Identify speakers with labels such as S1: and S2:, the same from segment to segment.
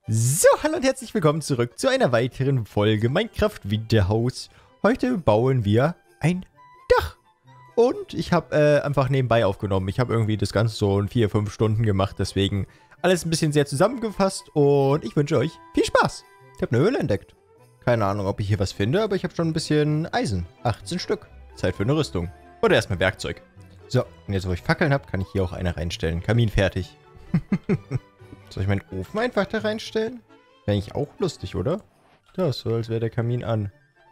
S1: So, hallo und herzlich willkommen zurück zu einer weiteren Folge Minecraft Winterhaus. Heute bauen wir ein Dach. Und ich habe einfach nebenbei aufgenommen. Ich habe irgendwie das Ganze so in 4-5 Stunden gemacht, deswegen alles ein bisschen sehr zusammengefasst. Und ich wünsche euch viel Spaß. Ich habe eine Höhle entdeckt. Keine Ahnung, ob ich hier was finde, aber ich habe schon ein bisschen Eisen. 18 Stück. Zeit für eine Rüstung. Oder erstmal Werkzeug. So, und jetzt wo ich Fackeln habe, kann ich hier auch eine reinstellen. Kamin fertig. Soll ich meinen Ofen einfach da reinstellen? Wäre eigentlich auch lustig, oder? Ja, so als wäre der Kamin an.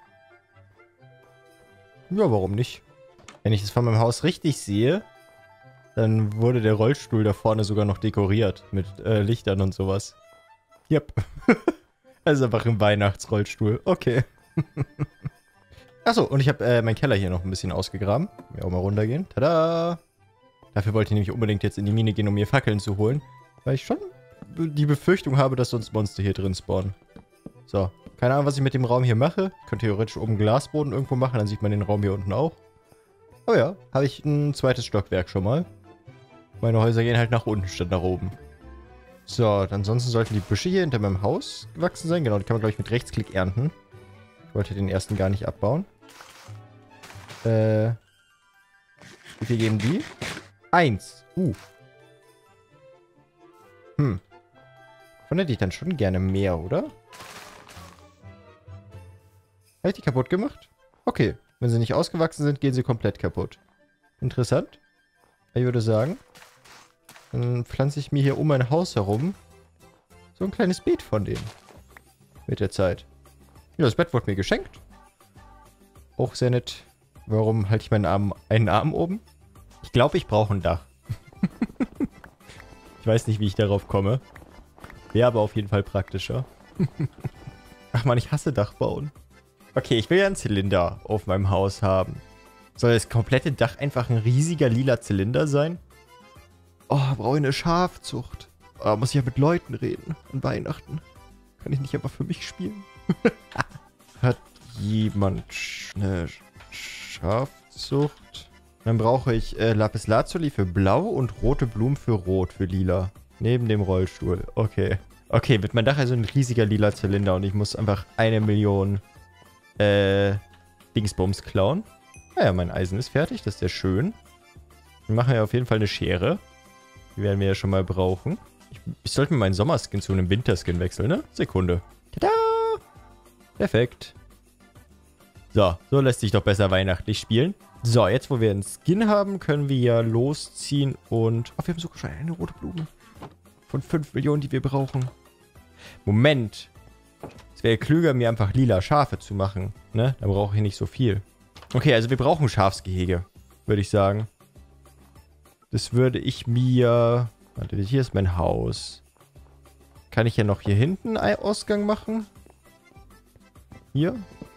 S1: Ja, warum nicht? Wenn ich das von meinem Haus richtig sehe, dann wurde der Rollstuhl da vorne sogar noch dekoriert. Mit Lichtern und sowas. Yep. Also einfach ein Weihnachtsrollstuhl. Okay. Achso, und ich habe meinen Keller hier noch ein bisschen ausgegraben. Wir auch mal runtergehen. Tada! Dafür wollte ich nämlich unbedingt jetzt in die Mine gehen, um mir Fackeln zu holen. Weil ich schon die Befürchtung habe, dass sonst Monster hier drin spawnen. So, keine Ahnung, was ich mit dem Raum hier mache. Ich könnte theoretisch oben Glasboden irgendwo machen, dann sieht man den Raum hier unten auch. Aber ja, habe ich ein zweites Stockwerk schon mal. Meine Häuser gehen halt nach unten statt nach oben. So, ansonsten sollten die Büsche hier hinter meinem Haus gewachsen sein. Genau, die kann man, glaube ich, mit Rechtsklick ernten. Ich wollte den ersten gar nicht abbauen. Wie viel geben die? 1. Von hätte ich dann schon gerne mehr, oder? Habe ich die kaputt gemacht? Okay. Wenn sie nicht ausgewachsen sind, gehen sie komplett kaputt. Interessant. Ich würde sagen, dann pflanze ich mir hier um mein Haus herum so ein kleines Beet von denen. Mit der Zeit. Ja, das Bett wurde mir geschenkt. Auch sehr nett. Warum halte ich einen Arm oben? Ich glaube, ich brauche ein Dach. Ich weiß nicht, wie ich darauf komme. Wäre aber auf jeden Fall praktischer. Ach man, ich hasse Dachbauen. Okay, ich will ja einen Zylinder auf meinem Haus haben. Soll das komplette Dach einfach ein riesiger lila Zylinder sein? Oh, brauche ich eine Schafzucht. Oh, muss ich ja mit Leuten reden an Weihnachten. Kann ich nicht einfach für mich spielen? Hat jemand eine Schafzucht? Dann brauche ich Lapislazuli für blau und rote Blumen für rot, für lila. Neben dem Rollstuhl. Okay. Okay, wird mein Dach also ein riesiger lila Zylinder und ich muss einfach 1 Million Dingsbums klauen. Naja, mein Eisen ist fertig, das ist sehr schön. Wir machen ja auf jeden Fall eine Schere. Die werden wir ja schon mal brauchen. Ich sollte mir meinen Sommerskin zu einem Winterskin wechseln, ne? Sekunde. Tada! Perfekt. So, so lässt sich doch besser weihnachtlich spielen. So, jetzt wo wir einen Skin haben, können wir ja losziehen und... Oh, wir haben sogar schon eine rote Blume. Von 5 Millionen, die wir brauchen. Moment. Es wäre klüger, mir einfach lila Schafe zu machen. Ne? Dann brauche ich nicht so viel. Okay, also wir brauchen Schafsgehege, würde ich sagen. Das würde ich mir... Warte, hier ist mein Haus. Kann ich ja noch hier hinten einen Ausgang machen? Hier?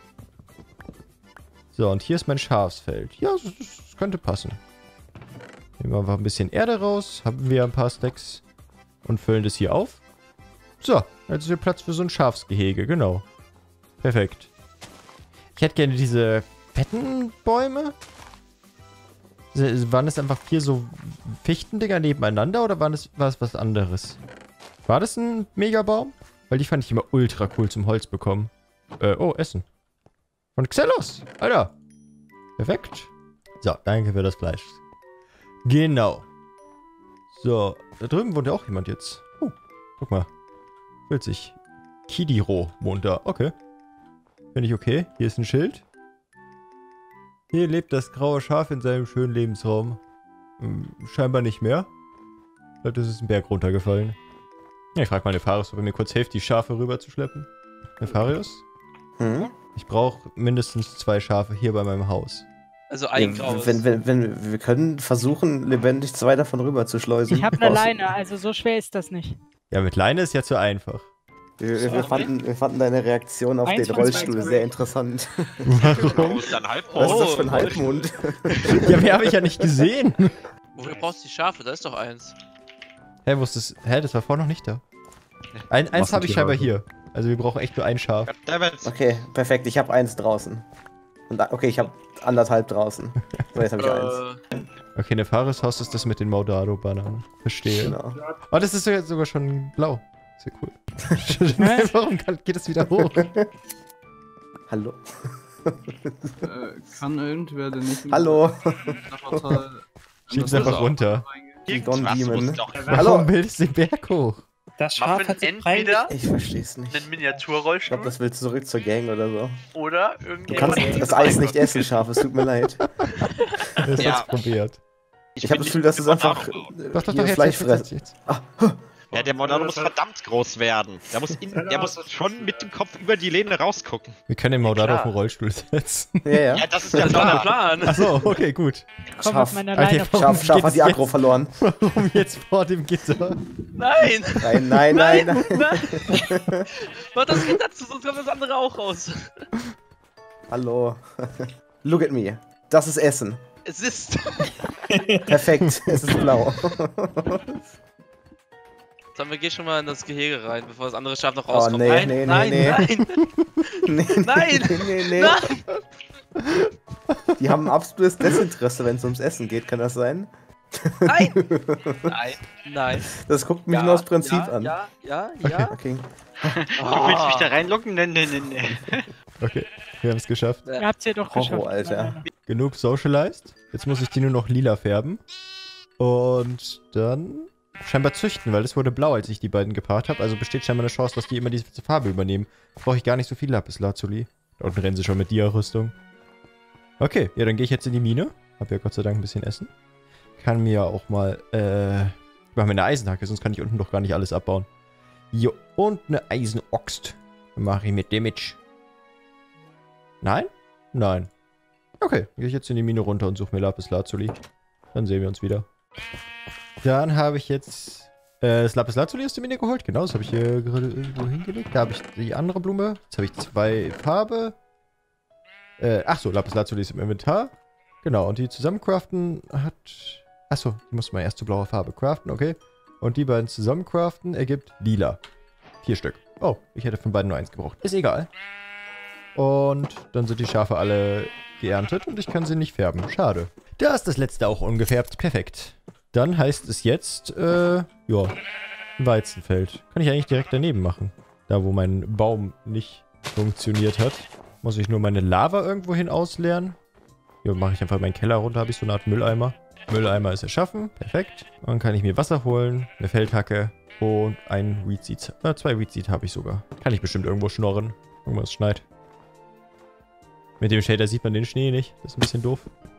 S1: So, und hier ist mein Schafsfeld. Ja, das könnte passen. Nehmen wir einfach ein bisschen Erde raus. Haben wir ein paar Stacks. Und füllen das hier auf. So, jetzt ist hier Platz für so ein Schafsgehege. Genau. Perfekt. Ich hätte gerne diese fetten Bäume. Waren das einfach 4 so Fichtendinger nebeneinander oder war es was anderes? War das ein Megabaum? Weil die fand ich immer ultra cool zum Holz bekommen. Oh, Essen. Von Xelos. Alter. Perfekt. So, danke für das Fleisch. Genau. So, da drüben wohnt ja auch jemand jetzt. Guck mal. Fühlt sich. Kidiro wohnt da. Okay. Finde ich okay. Hier ist ein Schild. Hier lebt das graue Schaf in seinem schönen Lebensraum. Scheinbar nicht mehr. Ich glaube, das ist ein Berg runtergefallen. Ja, ich frage mal Nefarius, ob er mir kurz hilft, die Schafe rüberzuschleppen. Nefarius? Ich brauche mindestens 2 Schafe hier bei meinem Haus.
S2: Also ein graues.
S3: Wenn wir können versuchen, lebendig 2 davon rüber zu schleusen.
S4: Ich habe eine Leine, also so schwer ist das nicht.
S1: Ja, mit Leine ist ja zu einfach.
S3: Wir fanden deine Reaktion auf den Rollstuhl sehr interessant.
S1: Warum?
S3: Was ist das für ein Halbmond?
S1: Ja, mehr habe ich ja nicht gesehen.
S2: Wofür brauchst du die Schafe? Da ist doch eins.
S1: Hä, wo ist das? Hä, das war vorher noch nicht da. Eins habe ich scheinbar hier. Also wir brauchen echt nur ein Schaf.
S3: Okay, perfekt. Ich habe 1 draußen. Und okay, ich habe 1,5 draußen. So, jetzt habe ich 1.
S1: Okay, Nefarius Haus ist das mit den Maudado-Bananen. Verstehe.
S3: Genau.
S1: Oh, das ist ja jetzt sogar schon blau. Sehr cool. Warum geht es wieder hoch?
S3: Hallo?
S5: Kann irgendwer denn nicht...
S3: Hallo?
S1: Schieb's einfach runter.
S3: Don Demon.
S1: Warum
S3: Hallo?
S1: bildest du den Berg hoch?
S6: Das Schaf
S2: Muffin
S6: hat sich
S2: entweder
S3: Ich versteh's nicht.
S2: einen
S3: Ich
S2: Miniaturrollstuhl
S3: glaube, das willst du zurück zur Gang oder so.
S2: oder
S3: Du
S2: irgendjemand.
S3: kannst das Eis nicht essen, Schaf, es tut mir leid.
S1: Das
S7: Ja.
S1: hat's probiert.
S3: Ich habe das Gefühl, dass es einfach
S1: Doch,
S3: hier Fleisch fressen.
S1: jetzt.
S7: Ja, der Monado muss verdammt groß werden. Der muss schon mit dem Kopf über die Lehne rausgucken.
S1: Wir können den Maudado
S2: klar.
S1: auf den Rollstuhl setzen.
S3: Ja, ja.
S7: Ja, das ist der
S2: Das war der
S7: Plan.
S2: Plan.
S1: Achso, okay, gut.
S4: Komm auf meiner
S1: Okay,
S4: Leine.
S1: warum
S3: Schaf
S1: geht
S3: hat
S1: es
S3: die Aggro verloren.
S1: Warum jetzt vor dem Gitter?
S2: Nein!
S3: Nein, nein, nein, nein.
S2: Nein! Mach das Kind dazu, sonst kommt das andere auch raus.
S3: Hallo. Look at me. Das ist Essen.
S2: Es ist.
S3: Perfekt. Es ist blau.
S2: Dann wir gehen schon mal in das Gehege rein, bevor das andere Schaf noch
S3: Oh,
S2: rauskommt.
S3: nee,
S2: nein,
S3: nee,
S2: nein,
S3: nee,
S2: nein,
S3: Nee,
S2: Nein.
S3: nee.
S2: nein,
S3: Die haben ein absolutes Desinteresse, wenn es ums Essen geht, kann das sein?
S2: nein, nein, nein.
S3: Das guckt mich nur aus Prinzip
S2: ja,
S3: an.
S2: Ja.
S3: Okay.
S7: Du willst mich da reinlocken? Nee.
S1: Okay, wir haben es geschafft.
S4: Ihr habt's ja doch
S3: Horror,
S4: geschafft.
S3: Alter.
S1: Genug socialized. Jetzt muss ich die nur noch lila färben. Und dann scheinbar züchten, weil das wurde blau, als ich die beiden gepaart habe. Also besteht scheinbar eine Chance, dass die immer diese Farbe übernehmen. Brauche ich gar nicht so viel Lapislazuli. Da unten rennen sie schon mit Dia-Rüstung. Okay, ja, dann gehe ich jetzt in die Mine. Hab ja Gott sei Dank ein bisschen Essen. Kann mir auch mal, ich mache mir eine Eisenhacke, sonst kann ich unten doch gar nicht alles abbauen. Jo, und eine Eisenoxt. Mache ich mit Damage. Nein? Nein. Okay, gehe ich jetzt in die Mine runter und suche mir Lapislazuli. Dann sehen wir uns wieder. Dann habe ich jetzt das Lapislazuli aus der Mine geholt. Genau, das habe ich hier gerade irgendwo hingelegt. Da habe ich die andere Blume. Jetzt habe ich 2 Farbe. Achso, Lapislazuli ist im Inventar. Genau, und die zusammencraften hat... Achso, die muss man erst zu blauer Farbe craften, okay. Und die beiden zusammencraften ergibt lila. 4 Stück. Oh, ich hätte von beiden nur 1 gebraucht. Ist egal. Und dann sind die Schafe alle geerntet und ich kann sie nicht färben. Schade. Da ist das letzte auch ungefärbt. Perfekt. Dann heißt es jetzt, ja, ein Weizenfeld. Kann ich eigentlich direkt daneben machen. Da, wo mein Baum nicht funktioniert hat. Muss ich nur meine Lava irgendwo hin ausleeren. Ja, mache ich einfach meinen Keller runter, habe ich so eine Art Mülleimer. Mülleimer ist erschaffen. Perfekt. Dann kann ich mir Wasser holen, eine Feldhacke und ein Weed Seed. 2 Weed Seed habe ich sogar. Kann ich bestimmt irgendwo schnorren. Irgendwas schneit. Mit dem Shader sieht man den Schnee nicht. Das ist ein bisschen doof.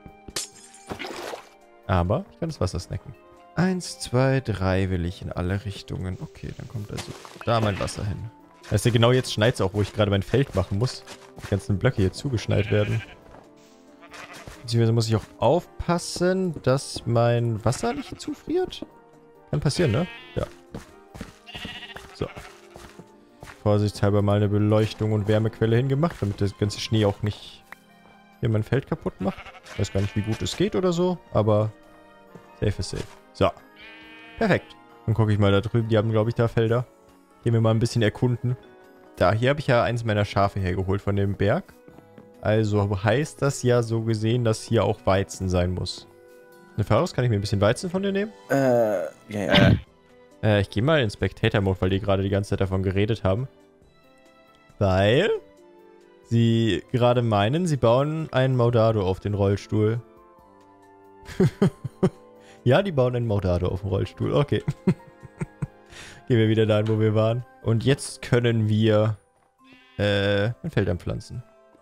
S1: Aber ich kann das Wasser snacken. 1, 2, 3 will ich in alle Richtungen. Okay, dann kommt also da mein Wasser hin. Weißt du, genau jetzt schneit es auch, wo ich gerade mein Feld machen muss. Die ganzen Blöcke hier zugeschneit werden. Beziehungsweise muss ich auch aufpassen, dass mein Wasser nicht zufriert. Kann passieren, ne? Ja. So. Vorsichtshalber mal eine Beleuchtung und Wärmequelle hingemacht, damit der ganze Schnee auch nicht hier mein Feld kaputt macht. Ich weiß gar nicht, wie gut es geht oder so, aber safe ist safe. So. Perfekt. Dann gucke ich mal da drüben. Die haben, glaube ich, da Felder. Gehen wir mal ein bisschen erkunden. Da, hier habe ich ja eins meiner Schafe hergeholt von dem Berg. Also heißt das ja so gesehen, dass hier auch Weizen sein muss. Nefaros, kann ich mir ein bisschen Weizen von dir nehmen?
S3: Ja.
S1: Ich gehe mal in Spectator-Mode, weil die gerade die ganze Zeit davon geredet haben. Weil sie gerade meinen, sie bauen einen Maudado auf den Rollstuhl. Ja, die bauen einen Maudado auf den Rollstuhl. Okay. Gehen wir wieder dahin, wo wir waren. Und jetzt können wir ein Feld anpflanzen.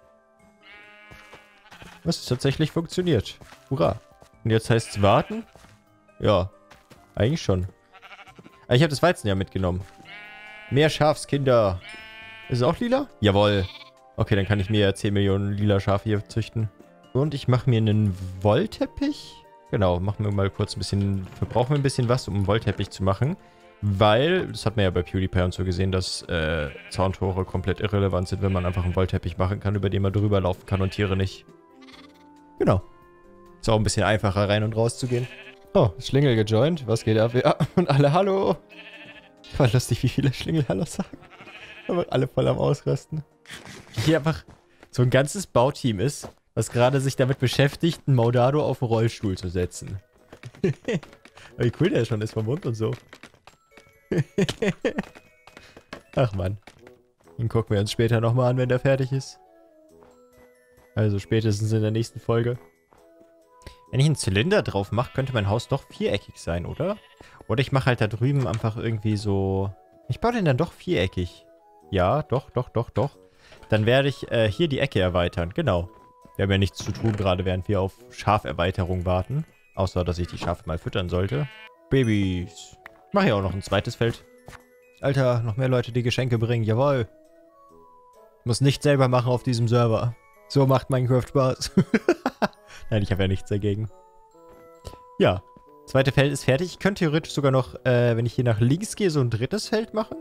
S1: Was tatsächlich funktioniert. Hurra. Und jetzt heißt es warten? Ja, eigentlich schon. Aber ich habe das Weizen ja mitgenommen. Mehr Schafskinder. Ist es auch lila? Jawohl. Okay, dann kann ich mir ja 10 Millionen lila Schafe hier züchten. Und ich mache mir einen Wollteppich. Genau, machen wir mal kurz ein bisschen... Verbrauchen wir ein bisschen was, um einen Wollteppich zu machen. Weil, das hat man ja bei PewDiePie und so gesehen, dass Zauntore komplett irrelevant sind, wenn man einfach einen Wollteppich machen kann, über den man drüber laufen kann und Tiere nicht. Genau. Ist auch ein bisschen einfacher, rein und raus zu gehen. Oh, Schlingel gejoint. Was geht ab? Ja, und alle Hallo. War lustig, wie viele Schlingel Hallo sagen. Aber alle voll am Ausrasten. Hier einfach so ein ganzes Bauteam ist, was gerade sich damit beschäftigt, einen Maudado auf den Rollstuhl zu setzen. Wie cool der schon ist vom Mund und so. Ach Mann. Den gucken wir uns später nochmal an, wenn der fertig ist. Also spätestens in der nächsten Folge. Wenn ich einen Zylinder drauf mache, könnte mein Haus doch viereckig sein, oder? Oder ich mache halt da drüben einfach irgendwie so... Ich baue den dann doch viereckig. Ja, doch. Dann werde ich hier die Ecke erweitern. Genau. Wir haben ja nichts zu tun, gerade während wir auf Schaferweiterung warten. Außer, dass ich die Schafe mal füttern sollte. Babys. Ich mache ja auch noch ein zweites Feld. Alter, noch mehr Leute, die Geschenke bringen. Jawohl. Ich muss nichts selber machen auf diesem Server. So macht Minecraft Spaß. Nein, ich habe ja nichts dagegen. Ja. Zweite Feld ist fertig. Ich könnte theoretisch sogar noch, wenn ich hier nach links gehe, so ein drittes Feld machen.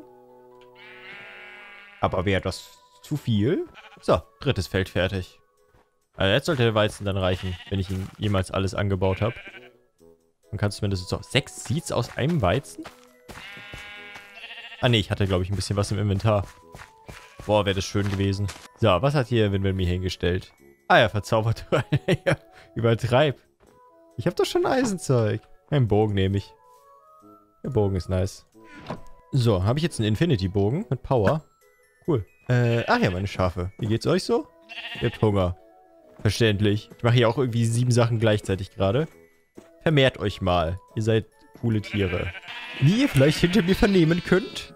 S1: Aber wäre das zu viel? So, drittes Feld fertig. Also jetzt sollte der Weizen dann reichen, wenn ich ihn jemals alles angebaut habe. Dann kannst du mir das jetzt auch... 6 Seeds aus einem Weizen? Ah ne, ich hatte glaube ich ein bisschen was im Inventar. Boah, wäre das schön gewesen. So, was hat hier Winwin mir hingestellt? Ah ja, verzaubert. Übertreib. Ich habe doch schon Eisenzeug. Einen Bogen nehme ich. Der Bogen ist nice. So, habe ich jetzt einen Infinity-Bogen mit Power. Cool. Ach ja, meine Schafe. Wie geht's euch so? Ihr habt Hunger. Verständlich. Ich mache hier auch irgendwie 7 Sachen gleichzeitig gerade. Vermehrt euch mal. Ihr seid coole Tiere. Wie ihr vielleicht hinter mir vernehmen könnt.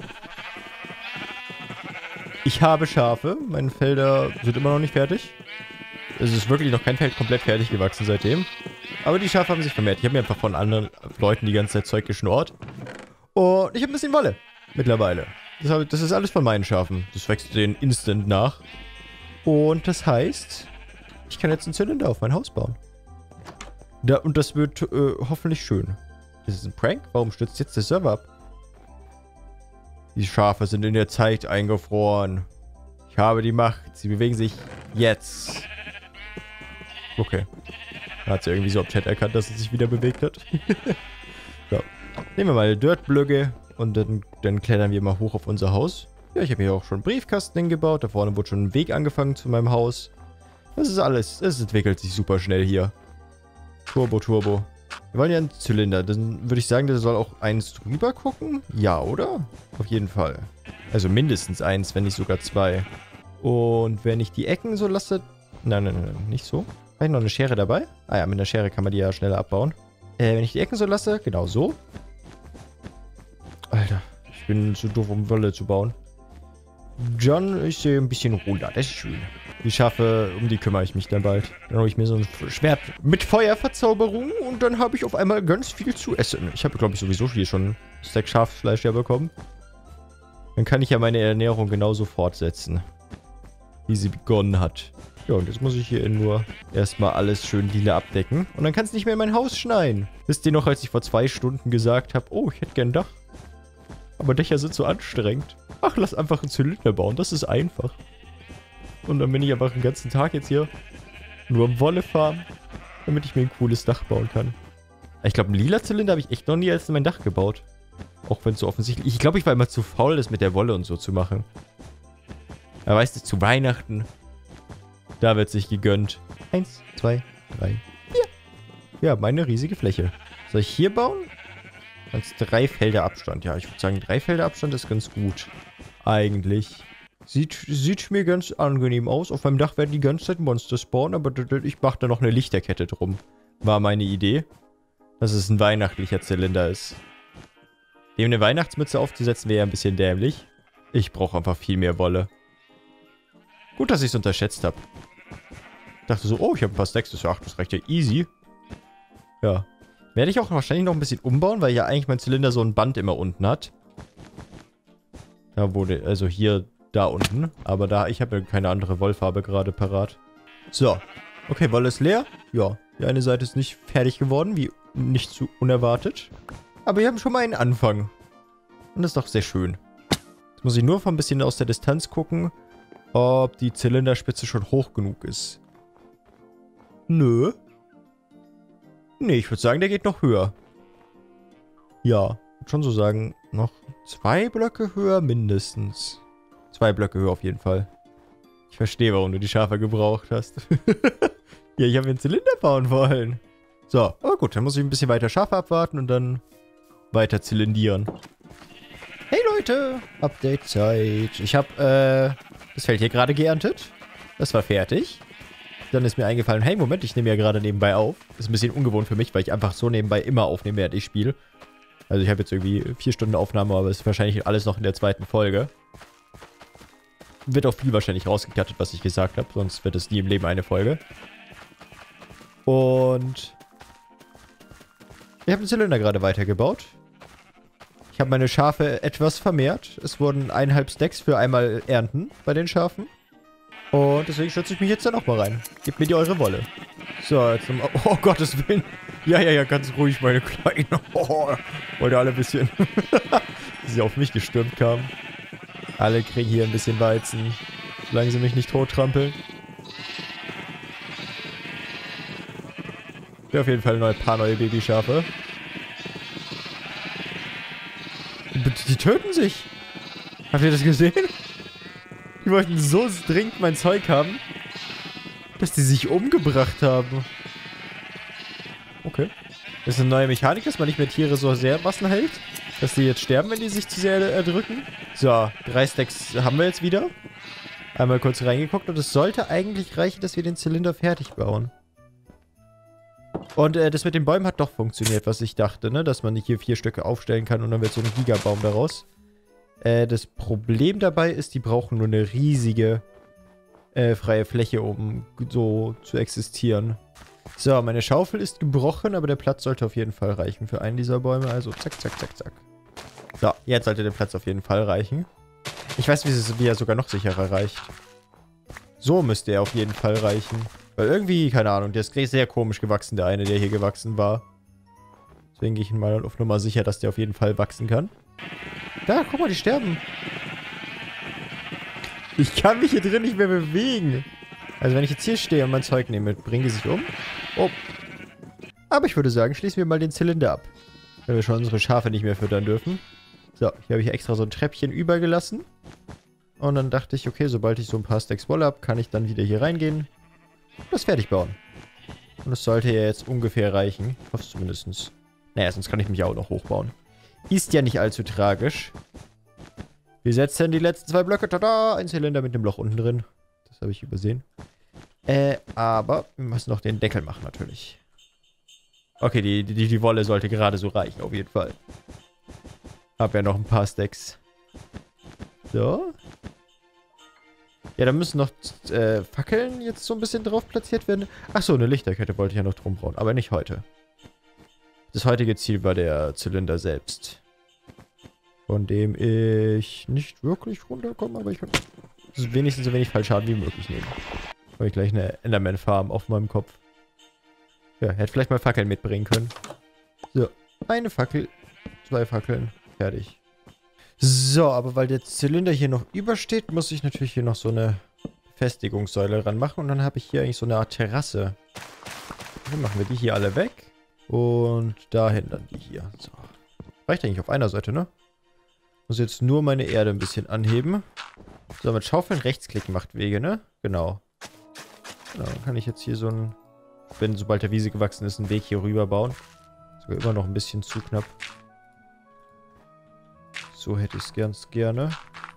S1: Ich habe Schafe. Meine Felder sind immer noch nicht fertig. Es ist wirklich noch kein Feld komplett fertig gewachsen seitdem. Aber die Schafe haben sich vermehrt. Ich habe mir einfach von anderen Leuten die ganze Zeit Zeug geschnurrt. Und ich habe ein bisschen Wolle. Mittlerweile. Das ist alles von meinen Schafen. Das wächst denen instant nach. Und das heißt, ich kann jetzt einen Zylinder auf mein Haus bauen. Und das wird hoffentlich schön. Ist es ein Prank? Warum stürzt jetzt der Server ab? Die Schafe sind in der Zeit eingefroren. Ich habe die Macht. Sie bewegen sich jetzt. Okay. Da hat sie irgendwie so am Chat erkannt, dass sie sich wieder bewegt hat. So. Nehmen wir mal Dirtblöcke und dann klettern wir mal hoch auf unser Haus. Ja, ich habe hier auch schon einen Briefkasten hingebaut. Da vorne wurde schon ein Weg angefangen zu meinem Haus. Das ist alles. Es entwickelt sich super schnell hier. Turbo. Wir wollen ja einen Zylinder. Dann würde ich sagen, der soll auch eins drüber gucken. Ja, oder? Auf jeden Fall. Also mindestens eins, wenn nicht sogar 2. Und wenn ich die Ecken so lasse... Nein, nicht so. Habe ich noch eine Schere dabei? Ah ja, mit einer Schere kann man die ja schneller abbauen. Wenn ich die Ecken so lasse, genau so. Alter, ich bin zu doof, um Wolle zu bauen. John ist hier ein bisschen runder, das ist schön. Die Schafe, um die kümmere ich mich dann bald. Dann hole ich mir so ein Schwert mit Feuerverzauberung und dann habe ich auf einmal ganz viel zu essen. Ich habe, glaube ich, sowieso hier schon ein Stack Schafsfleisch ja bekommen. Dann kann ich ja meine Ernährung genauso fortsetzen, wie sie begonnen hat. Ja, und jetzt muss ich hier nur erstmal alles schön lila abdecken. Und dann kann es nicht mehr in mein Haus schneien. Wisst ihr noch, als ich vor 2 Stunden gesagt habe, oh, ich hätte gern ein Dach. Aber Dächer sind so anstrengend. Ach, lass einfach einen Zylinder bauen, das ist einfach. Und dann bin ich einfach den ganzen Tag jetzt hier nur am Wolle farmen, damit ich mir ein cooles Dach bauen kann. Ich glaube, einen lila Zylinder habe ich echt noch nie als mein Dach gebaut. Auch wenn es so offensichtlich... Ich glaube, ich war immer zu faul, das mit der Wolle und so zu machen. Aber weißt du, zu Weihnachten... Da wird sich gegönnt. 1, 2, 3, 4. Ja, meine riesige Fläche. Soll ich hier bauen? Als 3 Felder Abstand. Ja, ich würde sagen, 3 Felder Abstand ist ganz gut. Eigentlich. Sieht mir ganz angenehm aus. Auf meinem Dach werden die ganze Zeit Monster spawnen, aber ich mache da noch eine Lichterkette drum. War meine Idee. Dass es ein weihnachtlicher Zylinder ist. Dem eine Weihnachtsmütze aufzusetzen wäre ja ein bisschen dämlich. Ich brauche einfach viel mehr Wolle. Gut, dass ich es unterschätzt habe. Ich dachte so, oh, ich habe ein paar Stacks. Das reicht ja easy. Ja. Werde ich auch wahrscheinlich noch ein bisschen umbauen, weil ja eigentlich mein Zylinder so ein Band immer unten hat. Da wurde, also hier, da unten. Aber da, ich habe ja keine andere Wollfarbe gerade parat. So. Okay, Wolle ist leer. Ja, die eine Seite ist nicht fertig geworden, wie nicht zu unerwartet. Aber wir haben schon mal einen Anfang. Und das ist doch sehr schön. Jetzt muss ich nur von ein bisschen aus der Distanz gucken, ob die Zylinderspitze schon hoch genug ist. Nö. Nee, ich würde sagen, der geht noch höher. Ja, ich würde schon so sagen, noch 2 Blöcke höher mindestens. 2 Blöcke höher auf jeden Fall. Ich verstehe, warum du die Schafe gebraucht hast. Ja, ich habe einen Zylinder bauen wollen. So, aber gut, dann muss ich ein bisschen weiter Schafe abwarten und dann weiter zylindieren. Hey Leute! Leute, Update-Zeit. Ich habe das Feld hier gerade geerntet. Das war fertig. Dann ist mir eingefallen, hey, Moment, ich nehme ja gerade nebenbei auf. Ist ein bisschen ungewohnt für mich, weil ich einfach so nebenbei immer aufnehme, während ich spiele. Also ich habe jetzt irgendwie 4 Stunden Aufnahme, aber es ist wahrscheinlich alles noch in der zweiten Folge. Wird auch viel wahrscheinlich rausgekattet, was ich gesagt habe, sonst wird es nie im Leben eine Folge. Und ich habe den Zylinder gerade weitergebaut. Ich habe meine Schafe etwas vermehrt. Es wurden 1,5 Stacks für einmal ernten bei den Schafen. Und deswegen stürze ich mich jetzt da nochmal rein. Gebt mir die eure Wolle. So, jetzt nochmal. Oh, Gottes Willen. Ja, ganz ruhig, meine Kleinen. Oh, wollte alle ein bisschen, dass sie auf mich gestürmt kamen. Alle kriegen hier ein bisschen Weizen, solange sie mich nicht tot trampeln. Ja, auf jeden Fall ein paar neue Babyschafe. Die töten sich. Habt ihr das gesehen? Die wollten so dringend mein Zeug haben, dass die sich umgebracht haben. Okay. Das ist eine neue Mechanik, dass man nicht mehr Tiere so sehr Massen hält. Dass die jetzt sterben, wenn die sich zu sehr erdrücken. So, 3 Stacks haben wir jetzt wieder. Einmal kurz reingeguckt und es sollte eigentlich reichen, dass wir den Zylinder fertig bauen. Und das mit den Bäumen hat doch funktioniert, was ich dachte, ne? Dass man nicht hier 4 Stücke aufstellen kann und dann wird so ein Gigabaum daraus. Das Problem dabei ist, die brauchen nur eine riesige freie Fläche, um so zu existieren. So, meine Schaufel ist gebrochen, aber der Platz sollte auf jeden Fall reichen für einen dieser Bäume. Also zack, zack, zack, zack. So, jetzt sollte der Platz auf jeden Fall reichen. Ich weiß, wie er sogar noch sicherer reicht. So müsste er auf jeden Fall reichen. Weil irgendwie, keine Ahnung, der ist sehr komisch gewachsen, der eine, der hier gewachsen war. Deswegen gehe ich mal auf Nummer sicher, dass der auf jeden Fall wachsen kann. Da, guck mal, die sterben. Ich kann mich hier drin nicht mehr bewegen. Also wenn ich jetzt hier stehe und mein Zeug nehme, bringen die sich um? Oh. Aber ich würde sagen, schließen wir mal den Zylinder ab. Wenn wir schon unsere Schafe nicht mehr füttern dürfen. So, hier habe ich extra so ein Treppchen übergelassen. Und dann dachte ich, okay, sobald ich so ein paar Stacks Wolle habe, kann ich dann wieder hier reingehen und das fertig bauen. Und das sollte ja jetzt ungefähr reichen. Ich hoffe es zumindest. Naja, sonst kann ich mich ja auch noch hochbauen. Ist ja nicht allzu tragisch. Wir setzen die letzten 2 Blöcke. Tada! Ein Zylinder mit dem Loch unten drin. Das habe ich übersehen. Aber wir müssen noch den Deckel machen, natürlich. Okay, die Wolle sollte gerade so reichen, auf jeden Fall. Hab ja noch ein paar Stacks. So. Ja, da müssen noch Fackeln jetzt so ein bisschen drauf platziert werden. Achso, eine Lichterkette wollte ich ja noch drum bauen, aber nicht heute. Das heutige Ziel war der Zylinder selbst. Von dem ich nicht wirklich runterkomme, aber ich kann wenigstens so wenig Fallschaden wie möglich nehmen. Habe ich gleich eine Enderman-Farm auf meinem Kopf. Ja, hätte vielleicht mal Fackeln mitbringen können. So, eine Fackel, 2 Fackeln, fertig. So, aber weil der Zylinder hier noch übersteht, muss ich natürlich hier noch so eine Befestigungssäule ranmachen. Und dann habe ich hier eigentlich so eine Art Terrasse. Dann machen wir die hier alle weg. Und dahin dann die hier. So. Reicht eigentlich auf einer Seite, ne? Muss jetzt nur meine Erde ein bisschen anheben. So, mit Schaufeln Rechtsklick macht Wege, ne? Genau. Genau, dann kann ich jetzt hier so ein, wenn sobald der Wiese gewachsen ist, einen Weg hier rüber bauen. Sogar immer noch ein bisschen zu knapp. So hätte ich es ganz gerne.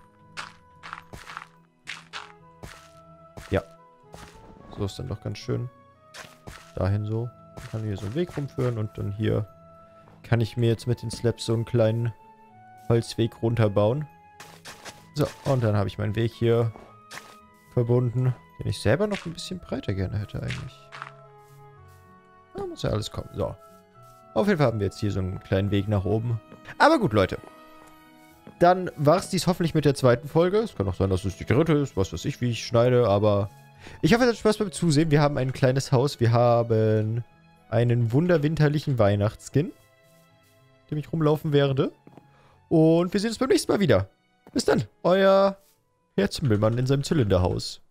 S1: Ja. So ist dann doch ganz schön. Dahin so. Dann kann ich hier so einen Weg rumführen und dann hier kann ich mir jetzt mit den Slabs so einen kleinen Holzweg runterbauen. So, und dann habe ich meinen Weg hier verbunden, den ich selber noch ein bisschen breiter gerne hätte eigentlich. Da muss ja alles kommen. So. Auf jeden Fall haben wir jetzt hier so einen kleinen Weg nach oben. Aber gut, Leute. Dann war es dies hoffentlich mit der zweiten Folge. Es kann auch sein, dass es die dritte ist. Was weiß ich, wie ich schneide. Aber ich hoffe, es hat Spaß beim Zusehen. Wir haben ein kleines Haus. Wir haben einen wunderwinterlichen Weihnachtsskin, dem ich rumlaufen werde. Und wir sehen uns beim nächsten Mal wieder. Bis dann. Euer Herzenmüllmann in seinem Zylinderhaus.